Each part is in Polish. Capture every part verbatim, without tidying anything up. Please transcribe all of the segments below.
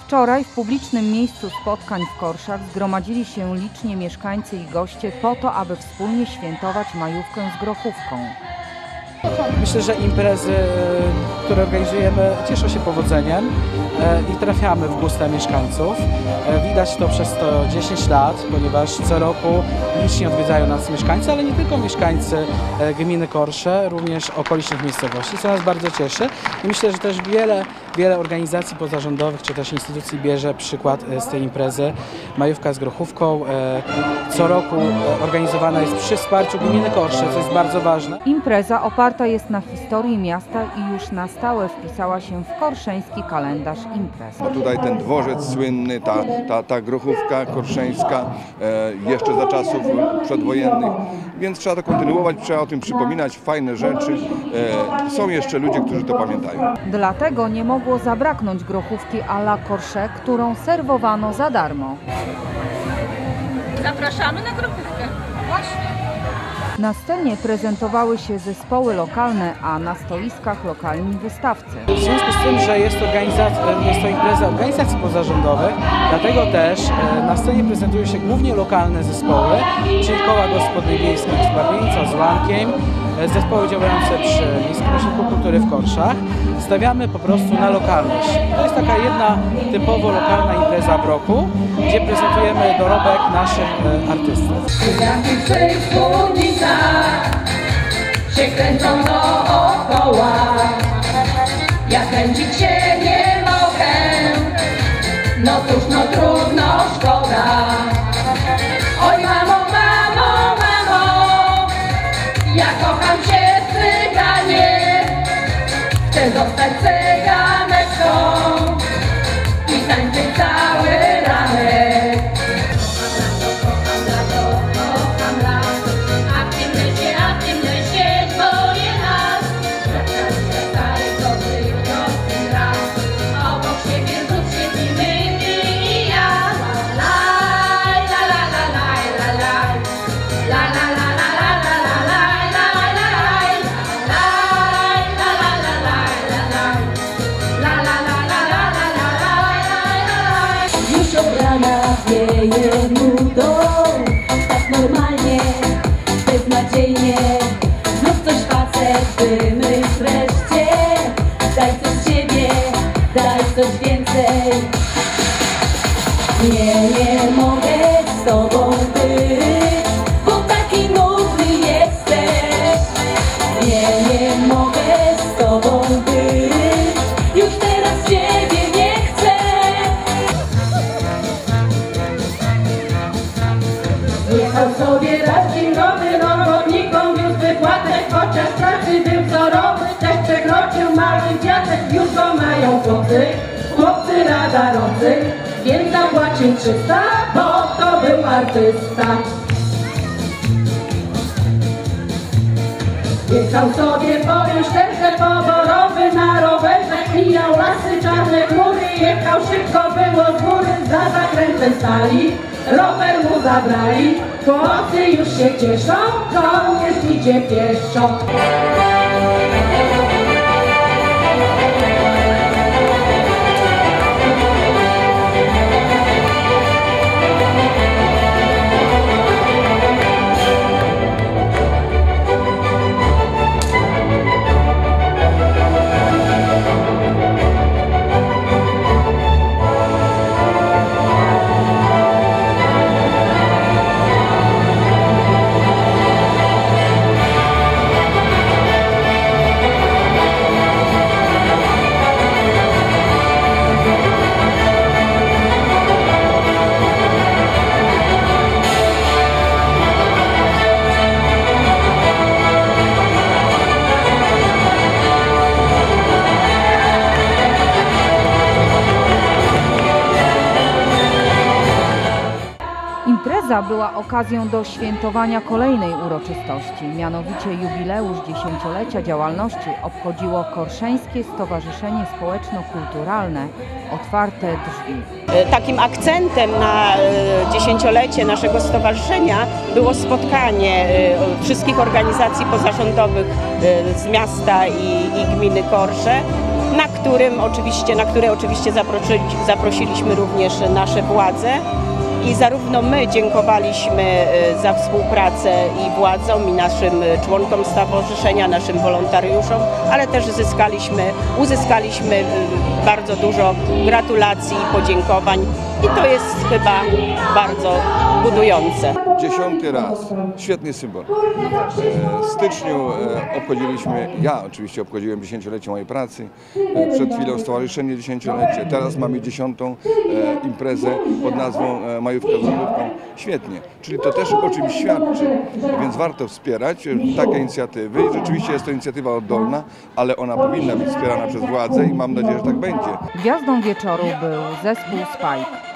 Wczoraj w publicznym miejscu spotkań w Korszach zgromadzili się licznie mieszkańcy i goście po to, aby wspólnie świętować majówkę z grochówką. Myślę, że imprezy, które organizujemy, cieszą się powodzeniem i trafiamy w gusta mieszkańców. Widać to przez to dziesięć lat, ponieważ co roku licznie odwiedzają nas mieszkańcy, ale nie tylko mieszkańcy gminy Korsze, również okolicznych miejscowości, co nas bardzo cieszy. I myślę, że też wiele, wiele organizacji pozarządowych czy też instytucji bierze przykład z tej imprezy. Majówka z grochówką co roku organizowana jest przy wsparciu gminy Korsze, co jest bardzo ważne. Impreza oparta jest na historii miasta i już na stałe wpisała się w korszeński kalendarz imprez. No tutaj ten dworzec słynny, ta, ta, ta grochówka korszeńska, e, jeszcze za czasów przedwojennych, więc trzeba to kontynuować, trzeba o tym przypominać, fajne rzeczy. E, są jeszcze ludzie, którzy to pamiętają. Dlatego nie mogło zabraknąć grochówki à la Korsze, którą serwowano za darmo. Zapraszamy na grochówkę. Właśnie. Na scenie prezentowały się zespoły lokalne, a na stoiskach lokalni wystawcy. W związku z tym, że jest, jest to impreza organizacji pozarządowych, dlatego też na scenie prezentują się głównie lokalne zespoły, czyli koła gospodyń wiejskich z Barwieńca, z Łankiem, zespoły działające przy Miejskim Ośrodku Kultury w Korszach. Stawiamy po prostu na lokalność. To jest taka jedna typowo lokalna impreza w roku, gdzie prezentujemy dorobek naszych artystów. Się kręcą dookoła, ja kręcić się nie mogę, no cóż, no trudno, szkoda. Oj mamo, mamo, mamo, ja kocham się w cyganie, chcę zostać cyganeczką i tańczyć cały ranek. Wieje nudą, tak normalnie, beznadziejnie. Znów coś facet wymyśl wreszcie. Daj coś z siebie, daj coś więcej. Nie, nie mogę z tobą być, bo taki nudny jesteś. Nie, nie mogę z tobą być, już teraz ciebie nie chcę. Jechał sobie raz dziennowy, robotnikom wiózł wypłatę, chociaż pracy był wzorowy, też przekroczył mały dziadek, już go mają chłopcy, chłopcy radarocy, więc zapłacił trzysta, bo to był artysta. Jechał sobie, powiem szczerze, poborowy na rowerze, mijał lasy, czarne chmury, jechał szybko, było z góry, za zakrętem stali, rower mu zabrali, chłopcy już się cieszą, kołnierz idzie pieszo. Impreza była okazją do świętowania kolejnej uroczystości, mianowicie jubileusz dziesięciolecia działalności obchodziło Korszeńskie Stowarzyszenie Społeczno-Kulturalne Otwarte Drzwi. Takim akcentem na dziesięciolecie naszego stowarzyszenia było spotkanie wszystkich organizacji pozarządowych z miasta i, i gminy Korsze, na którym oczywiście, na które oczywiście zaprosili, zaprosiliśmy również nasze władze. I zarówno my dziękowaliśmy za współpracę i władzom, i naszym członkom stowarzyszenia, naszym wolontariuszom, ale też zyskaliśmy, uzyskaliśmy bardzo dużo gratulacji i podziękowań i to jest chyba bardzo budujące. Dziesiąty raz. Świetny symbol. W styczniu obchodziliśmy, ja oczywiście obchodziłem dziesięciolecie mojej pracy, przed chwilą stowarzyszenie dziesięciolecie, teraz mamy dziesiątą imprezę pod nazwą Majówka z grochówką. Świetnie, czyli to też o czymś świadczy, więc warto wspierać takie inicjatywy i rzeczywiście jest to inicjatywa oddolna, ale ona powinna być wspierana przez władze i mam nadzieję, że tak będzie. Gwiazdą wieczoru był zespół Spike.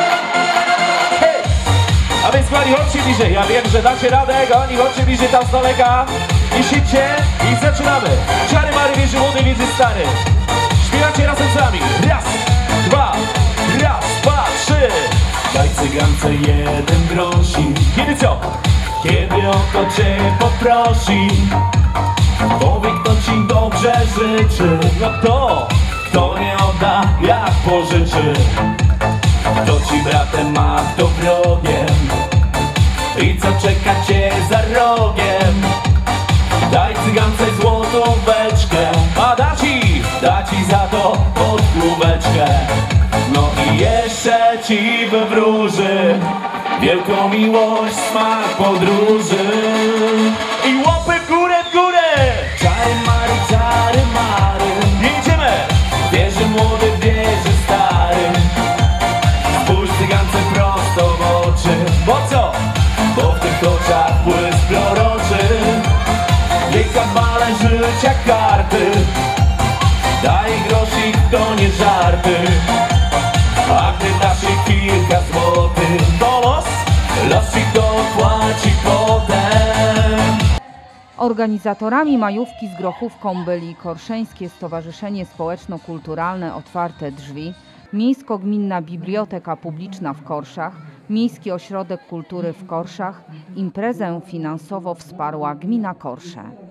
A więc kochani, chodźcie bliżej, ja wiem, że dacie radę, kochani, chodźcie bliżej tam z daleka i szybcie i zaczynamy. Czary Mary wierzy młody, wierzy stary. Śpiewacie razem z nami. Raz, dwa, raz, dwa, trzy. Daj cygance jeden grosik. Kiedy co? Kiedy o to cię poprosi. Powie, kto ci dobrze życzy. No kto? Kto nie odda, jak pożyczy. Kto ci bratem ma, kto wrogiem. I co czeka cię za rogiem? Daj cygance złotóweczkę, a da ci, da ci za to podkóweczkę. No i jeszcze ci wywróży wielką miłość, smak podróży. I łapy w górę, w górę! Czary Mary, czary Mary. Jedziemy! Wierzy młody, wierzy stary. Spójrz cygance prosto w oczy. Bo co? Bo w tych oczach błysk proroczy. Jej kabale życia karty. Daj grosik, to nie żarty. A gdy dasz jej kilka złotych, to los, los ci to płaci potem. Organizatorami majówki z grochówką byli Korszeńskie Stowarzyszenie Społeczno-Kulturalne Otwarte Drzwi, Miejsko-Gminna Biblioteka Publiczna w Korszach, Miejski Ośrodek Kultury w Korszach. Imprezę finansowo wsparła Gmina Korsze.